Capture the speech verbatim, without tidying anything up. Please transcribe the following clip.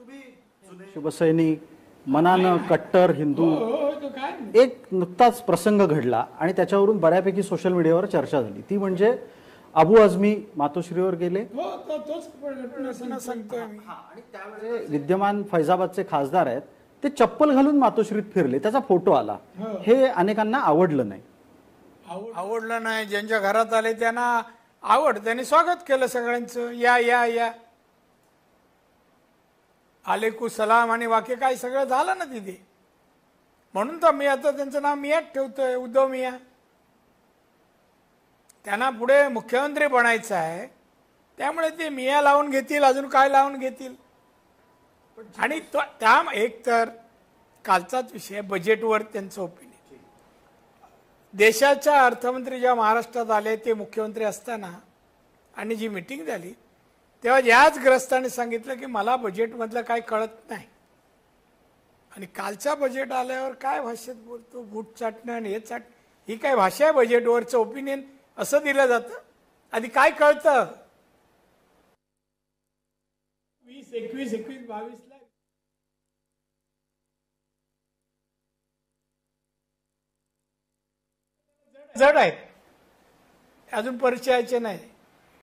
शिवसैनिक, मनानं कट्टर हिंदू, एक नुकताच प्रसंग घडला आणि त्याच्यावरून बऱ्यापैकी सोशल मीडियावर चर्चा झाली, ती म्हणजे अबू आझमी मातोश्रीवर गेले आणि त्यावेळेस विद्यमान फैजाबादचे खासदार आहेत ते चप्पल घालून मातोश्रीत फिरले, त्याचा फोटो आला. हे अनेकांना आवडलं नाही. आवडलं नाही, ज्यांच्या घरात आले त्यांना आवड, त्यांनी स्वागत केलं सगळ्यांचं, या या या आलेकू सलाम आणि वाक्य काय सगळं झालं ना तिथे. म्हणून तर मी आता त्यांचं नाव मियाच ठेवतोय, उद्धव मिया. त्यांना पुढे मुख्यमंत्री बनायचं आहे, त्यामुळे ते मिया लावून घेतील, अजून काय लावून घेतील. आणि त्या एक तर कालचाच विषय बजेटवर त्यांचं ओपिनियन. देशाच्या अर्थमंत्री जेव्हा महाराष्ट्रात आले ते मुख्यमंत्री असताना आणि जी मीटिंग झाली तेव्हा याच ग्रस्ताने सांगितलं की मला बजेटमधलं काय कळत नाही. आणि कालच्या बजेट आल्यावर काय भाषेत बोलतो, बूट चाटणं आणि हे चाट, ही काय भाषा आहे बजेटवरचं ओपिनियन असं दिलं जातं. आधी काय कळतं, वीस एकवीस एकवीस बावीस ला जड आहेत, अजून परिचयाचे नाही.